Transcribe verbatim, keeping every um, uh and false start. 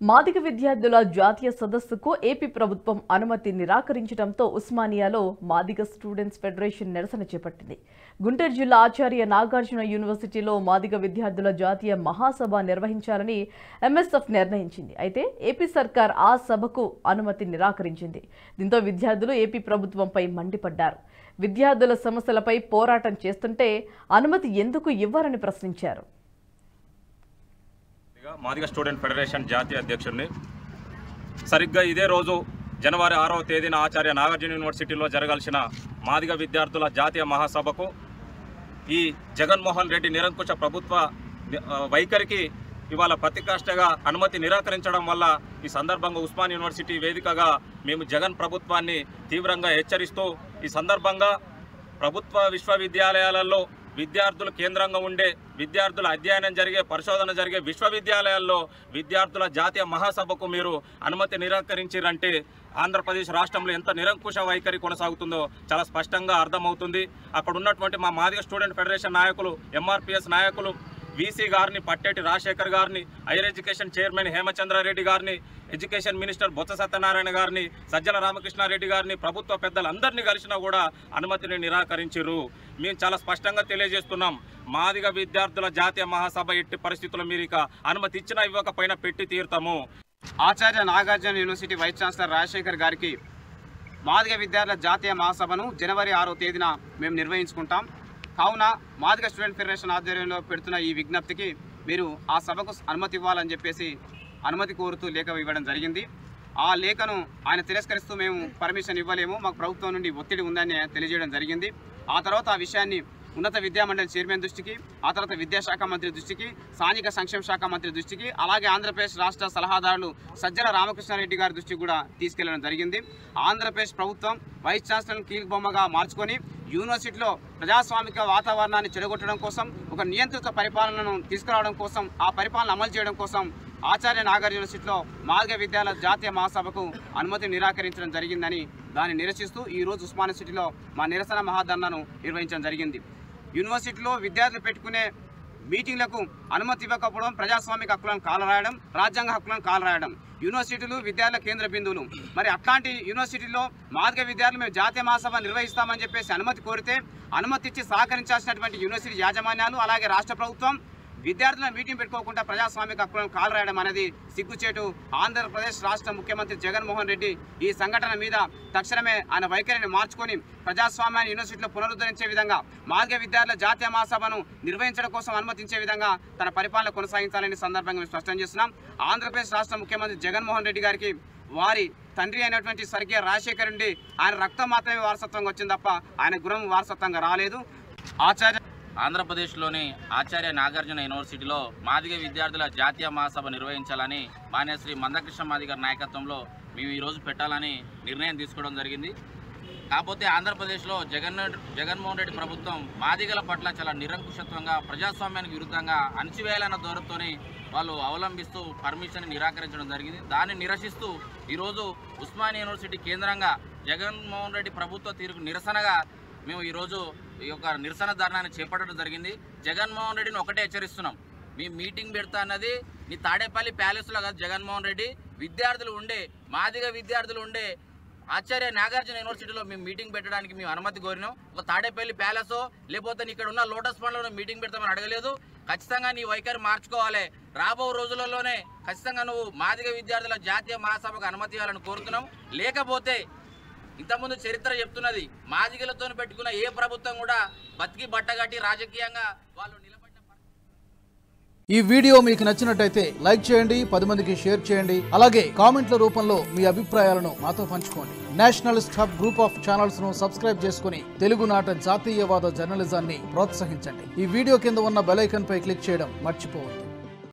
మాదిగ విద్యార్థుల జాతీయ సదస్సుకు ఏపీ ప్రభుత్వం అనుమతి నిరాకరించడంతో ఉస్మానియాలో మాదిగ స్టూడెంట్స్ ఫెడరేషన్ నిరసన చేపట్టింది. గుంటూరు జిల్లా ఆచార్య నాగార్జున యూనివర్సిటీలో మాదిగ విద్యార్థుల జాతీయ మహాసభ నిర్వహించాలని ఎంఎస్ఎఫ్ నిర్ణయించింది. అయితే ఏపీ సర్కార్ ఆ సభకు అనుమతి నిరాకరించింది. దీంతో విద్యార్థులు ఏపీ ప్రభుత్వంపై మండిపడ్డారు. విద్యార్థుల సమస్యలపై పోరాటం చేస్తుంటే అనుమతి ఎందుకు ఇవ్వరని ప్రశ్నించారు. మాదిగ స్టూడెంట్ ఫెడరేషన్ జాతీయ అధ్యక్షుడిని సరిగ్గా ఇదే రోజు జనవరి ఆరవ తేదీన ఆచార్య నాగార్జున యూనివర్సిటీలో జరగాల్సిన మాదిగ విద్యార్థుల జాతీయ మహాసభకు ఈ జగన్మోహన్ రెడ్డి నిరంకుశ ప్రభుత్వ వైఖరికి ఇవాళ ప్రతికాష్టగా అనుమతి నిరాకరించడం వల్ల ఈ సందర్భంగా ఉస్మాన్ యూనివర్సిటీ వేదికగా మేము జగన్ ప్రభుత్వాన్ని తీవ్రంగా హెచ్చరిస్తూ ఈ సందర్భంగా ప్రభుత్వ విశ్వవిద్యాలయాలలో విద్యార్థులు కేంద్రంగా ఉండే విద్యార్థుల అధ్యయనం జరిగే పరిశోధన జరిగే విశ్వవిద్యాలయాల్లో విద్యార్థుల జాతీయ మహాసభకు మీరు అనుమతి నిరాకరించారంటే ఆంధ్రప్రదేశ్ రాష్ట్రంలో ఎంత నిరంకుశ వైఖరి కొనసాగుతుందో చాలా స్పష్టంగా అర్థమవుతుంది. అక్కడ ఉన్నటువంటి మా మాదిగ స్టూడెంట్ ఫెడరేషన్ నాయకులు, ఎంఆర్పిఎస్ నాయకులు, వీసీ గారిని, పట్టేటి రాజశేఖర్ గారిని, హైయర్ ఎడ్యుకేషన్ చైర్మన్ హేమచంద్రారెడ్డి గారిని, ఎడ్యుకేషన్ మినిస్టర్ బొత్స సత్యనారాయణ గారిని, సజ్జల రామకృష్ణారెడ్డి గారిని, ప్రభుత్వ పెద్దలందరినీ కలిసినా కూడా అనుమతిని నిరాకరించారు. మేము చాలా స్పష్టంగా తెలియజేస్తున్నాం, మాదిగ విద్యార్థుల జాతీయ మహాసభ ఎట్టి పరిస్థితుల్లో మీరు ఇక అనుమతి ఇచ్చినా ఇవ్వకపోయినా పెట్టి తీరుతాము. Acharya Nagarjuna university vice chancellor Rajasekhar గారికి మాదిగ విద్యార్థుల జాతీయ మహాసభను జనవరి ఆరో తేదీన మేము నిర్వహించుకుంటాం. కావున మాదిగ స్టూడెంట్ ఫెడరేషన్ ఆధ్వర్యంలో పెడుతున్న ఈ విజ్ఞప్తికి మీరు ఆ సభకు అనుమతి ఇవ్వాలని చెప్పేసి అనుమతి కోరుతూ లేఖ ఇవ్వడం జరిగింది. ఆ లేఖను ఆయన తిరస్కరిస్తూ మేము పర్మిషన్ ఇవ్వలేము, మాకు ప్రభుత్వం నుండి ఒత్తిడి ఉందని తెలియజేయడం జరిగింది. ఆ తర్వాత ఆ విషయాన్ని ఉన్నత విద్యామండలి చైర్మన్ దృష్టికి, ఆ తర్వాత విద్యాశాఖ మంత్రి దృష్టికి, స్థానిక సంక్షేమ శాఖ మంత్రి దృష్టికి, అలాగే ఆంధ్రప్రదేశ్ రాష్ట్ర సలహాదారులు సజ్జల రామకృష్ణారెడ్డి గారి దృష్టికి కూడా తీసుకెళ్లడం జరిగింది. ఆంధ్రప్రదేశ్ ప్రభుత్వం వైస్ ఛాన్సలర్ కీలక బొమ్మగా మార్చుకొని యూనివర్సిటీలో ప్రజాస్వామిక వాతావరణాన్ని చెడగొట్టడం కోసం, ఒక నియంత్రిత పరిపాలనను తీసుకురావడం కోసం, ఆ పరిపాలన అమలు చేయడం కోసం ఆచార్య నాగార్జున యూనివర్సిటీలో మాదిగ విద్యార్థుల జాతీయ మహాసభకు అనుమతి నిరాకరించడం జరిగిందని దాన్ని నిరసిస్తూ ఈరోజు ఉస్మాన్ యూనివర్సిటీలో మా నిరసన మహాధర్నాను నిర్వహించడం జరిగింది. యూనివర్సిటీలో విద్యార్థులు పెట్టుకునే మీటింగ్లకు అనుమతి ఇవ్వకపోవడం ప్రజాస్వామిక హక్కులను కాలరాయడం, రాజ్యాంగ హక్కులను కాలరాయడం. యూనివర్సిటీలు విద్యార్థుల కేంద్ర బిందువులు. మరి అట్లాంటి యూనివర్సిటీలో మాదిగ విద్యార్థులు మేము జాతీయ మహాసభ నిర్వహిస్తామని చెప్పేసి అనుమతి కోరితే అనుమతి ఇచ్చి సహకరించాల్సినటువంటి యూనివర్సిటీ యాజమాన్యాలు, అలాగే రాష్ట్ర ప్రభుత్వం విద్యార్థుల మీటింగ్ పెట్టుకోకుండా ప్రజాస్వామిక హక్కులను కాలరాయడం అనేది సిగ్గుచేటు. ఆంధ్రప్రదేశ్ రాష్ట్ర ముఖ్యమంత్రి జగన్మోహన్ రెడ్డి ఈ సంఘటన మీద తక్షణమే ఆయన వైఖరిని మార్చుకొని ప్రజాస్వామ్యాన్ని యూనివర్సిటీలో పునరుద్ధరించే విధంగా, మాదిగ విద్యార్థుల జాతీయ మహాసభను నిర్వహించడం కోసం అనుమతించే విధంగా తన పరిపాలన కొనసాగించాలని సందర్భంగా మేము స్పష్టం చేస్తున్నాం. ఆంధ్రప్రదేశ్ రాష్ట్ర ముఖ్యమంత్రి జగన్మోహన్ రెడ్డి గారికి వారి తండ్రి అయినటువంటి స్వర్గీయ రాజశేఖర్ నుండి ఆయన రక్తం మాత్రమే వారసత్వంగా వచ్చింది తప్ప ఆయన గుణం వారసత్వంగా రాలేదు. ఆచార్య ఆంధ్రప్రదేశ్లోని ఆచార్య నాగార్జున యూనివర్సిటీలో మాదిగ విద్యార్థుల జాతీయ మహాసభ నిర్వహించాలని మాన్యశ్రీ మందకృష్ణ మాదిగ నాయకత్వంలో మేము ఈరోజు పెట్టాలని నిర్ణయం తీసుకోవడం జరిగింది. కాకపోతే ఆంధ్రప్రదేశ్లో జగన్ జగన్మోహన్ రెడ్డి ప్రభుత్వం మాదిగల పట్ల చాలా నిరంకుశత్వంగా, ప్రజాస్వామ్యానికి విరుద్ధంగా అణచివేయాలన్న ధోరణితోని వాళ్ళు అవలంబిస్తూ పర్మిషన్ నిరాకరించడం జరిగింది. దాన్ని నిరసిస్తూ ఈరోజు ఉస్మాన్ యూనివర్సిటీ కేంద్రంగా జగన్మోహన్ రెడ్డి ప్రభుత్వ తీరుకు నిరసనగా మేము ఈరోజు ఈ యొక్క నిరసన ధర్నాన్ని చేపట్టడం జరిగింది. జగన్మోహన్ రెడ్డిని ఒకటే హెచ్చరిస్తున్నాం, మీ మీటింగ్ పెడతా అన్నది నీ తాడేపల్లి ప్యాలెస్లో కాదు. జగన్మోహన్ రెడ్డి విద్యార్థులు ఉండే, మాదిగ విద్యార్థులు ఉండే ఆచార్య నాగార్జున యూనివర్సిటీలో మేము మీటింగ్ పెట్టడానికి మేము అనుమతి కోరినాం. ఒక తాడేపల్లి ప్యాలెసో లేకపోతే ఇక్కడ ఉన్న లోటస్ పండ్లో మీటింగ్ పెడతామని అడగలేదు. ఖచ్చితంగా నీ వైఖరి మార్చుకోవాలి. రాబో రోజులలోనే ఖచ్చితంగా నువ్వు మాదిగ విద్యార్థుల జాతీయ మహాసభకు అనుమతి ఇవ్వాలని కోరుతున్నాం. లేకపోతే ఇంతకుముందు చరిత్ర చెప్తున్నది, మాదిగలతో పెట్టుకున్న ఏ ప్రభుత్వం కూడా బతికి బట్టగట్టి రాజకీయంగా వాళ్ళు నిలబడ్డ. ఈ వీడియో మీకు నచ్చినట్టయితే లైక్ చేయండి, పది మందికి షేర్ చేయండి, అలాగే కామెంట్ల రూపంలో మీ అభిప్రాయాలను మాతో పంచుకోండి. Nationalist hub group of channels ను సబ్స్క్రైబ్ చేసుకుని తెలుగునాట జాతీయవాద జర్నలిజాన్ని ప్రోత్సహించండి. ఈ వీడియో కింద ఉన్న బెల్ ఐకాన్ పై క్లిక్ చేయడం మర్చిపోవద్దు.